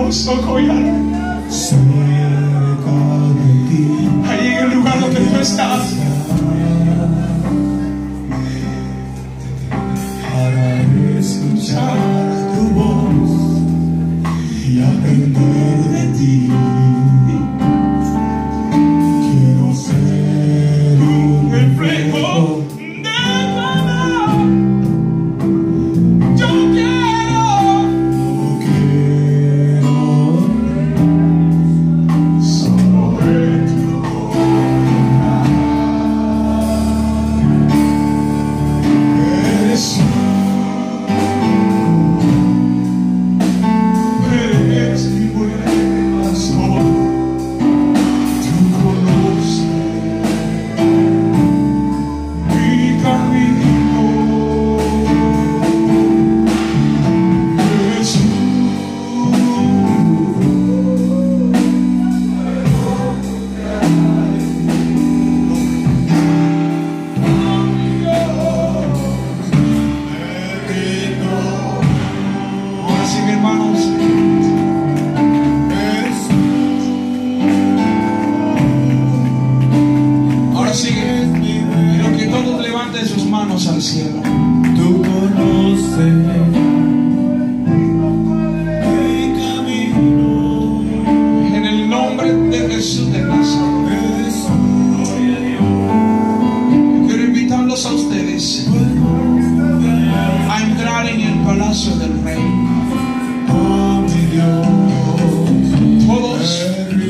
Ahí en el lugar donde tú estás, para escuchar tu voz y aprender de ti. Quiero ser un reflejo de tu amor. Yo quiero solo ver tu boca. Eres mi buen pastor. Tú conoces mi camino. Jesús, ahora sí, mis hermanos. Ahora sí, quiero que todos levanten sus manos al cielo. Tú conoces mi camino. En el nombre de Jesús de Nazaret, quiero invitarlos a ustedes a entrar en el palacio del rey. Oh, mi Dios, Todos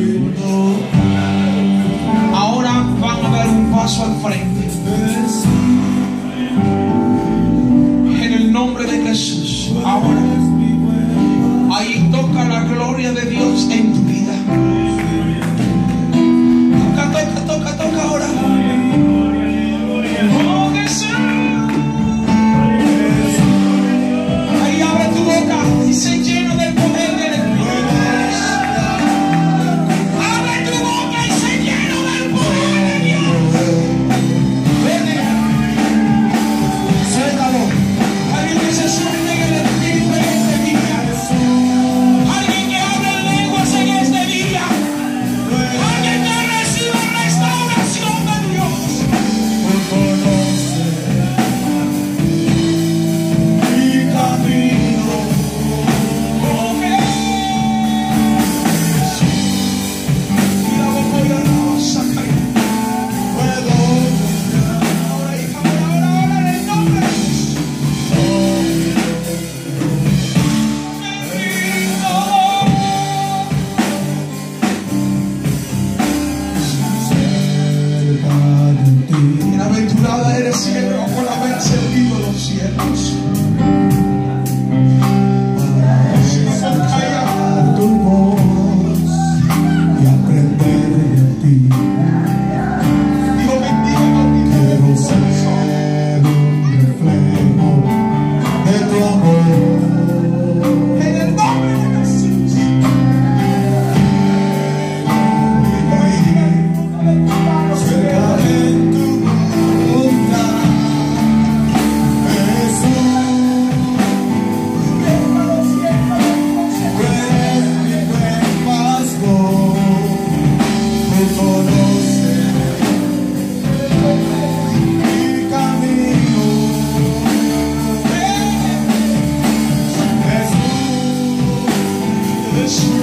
ahora van a dar un paso al frente. En el nombre de Jesús, ahora ahí toca la gloria de Dios en tu vida. Toca ahora. Oh, Jesús. Ahí abre tu boca y se llena del poder del Espíritu de Dios. Abre tu boca y se llena del poder de Dios. Vete. Suéltalo. Alguien que se suelte en el Espíritu en este día. Alguien que hable en lenguas en este día. Alguien que reciba restauración de Dios. tú conoces mi camino. Oh, Jesús. Y la boca y la rosa cae. Puedo Ahora, en el nombre de Jesús. cerca de ti. Bienaventurada eres cielo por haber servido los cielos. Escuchar tu voz y aprender de ti. Dios bendiga mi vida. Quiero ser un reflejo de tu amor. En el nombre de Jesús. Cerca de tu voluntad, Jesús, tú eres mi buen pastor. Tú conoces mi camino. Jesús, Jesús.